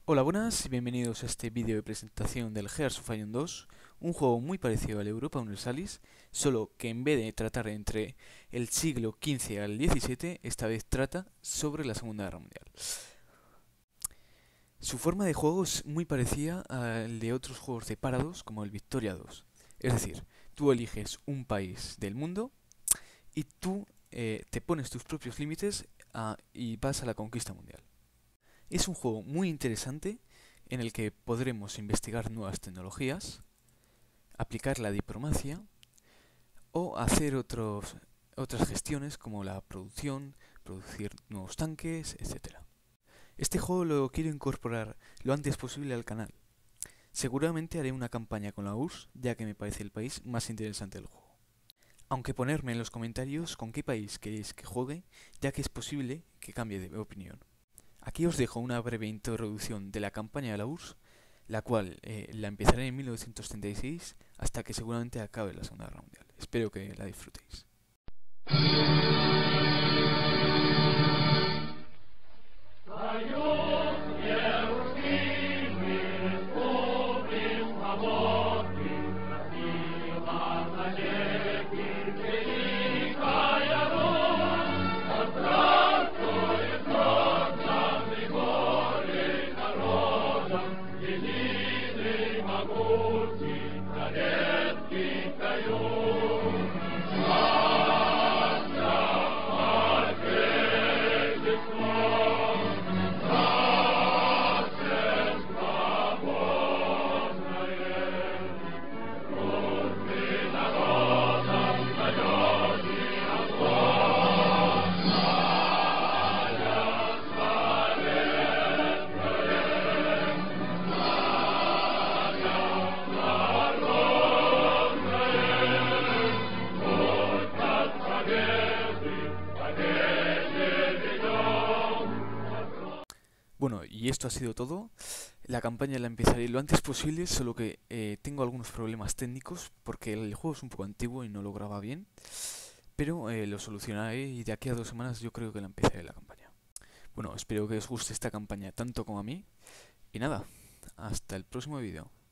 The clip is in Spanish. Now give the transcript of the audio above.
Hola, buenas y bienvenidos a este vídeo de presentación del Hearts of Iron 2, un juego muy parecido al Europa Universalis, solo que en vez de tratar entre el siglo XV al XVII, esta vez trata sobre la Segunda Guerra Mundial. Su forma de juego es muy parecida al de otros juegos de Parados como el Victoria 2. Es decir, tú eliges un país del mundo y tú te pones tus propios límites y vas a la conquista mundial. Es un juego muy interesante en el que podremos investigar nuevas tecnologías, aplicar la diplomacia o hacer otras gestiones como la producción, producir nuevos tanques, etc. Este juego lo quiero incorporar lo antes posible al canal. Seguramente haré una campaña con la URSS, ya que me parece el país más interesante del juego. Aunque ponerme en los comentarios con qué país queréis que juegue, ya que es posible que cambie de opinión. Aquí os dejo una breve introducción de la campaña de la URSS, la cual la empezaré en 1936 hasta que seguramente acabe la Segunda Guerra Mundial. Espero que la disfrutéis. Bueno, y esto ha sido todo. La campaña la empezaré lo antes posible, solo que tengo algunos problemas técnicos porque el juego es un poco antiguo y no lo graba bien. Pero lo solucionaré y de aquí a 2 semanas yo creo que la empezaré la campaña. Bueno, espero que os guste esta campaña tanto como a mí. Y nada, hasta el próximo vídeo.